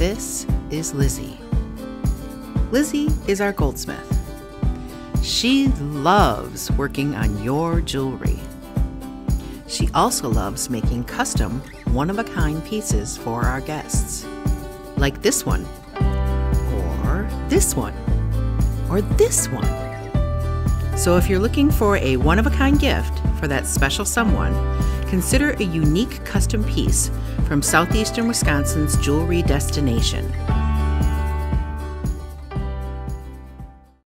this is Lizzie. Lizzie is our goldsmith. She loves working on your jewelry. She also loves making custom, one-of-a-kind pieces for our guests, like this one, or this one, or this one. So if you're looking for a one-of-a-kind gift for that special someone, consider a unique custom piece from southeastern Wisconsin's jewelry destination.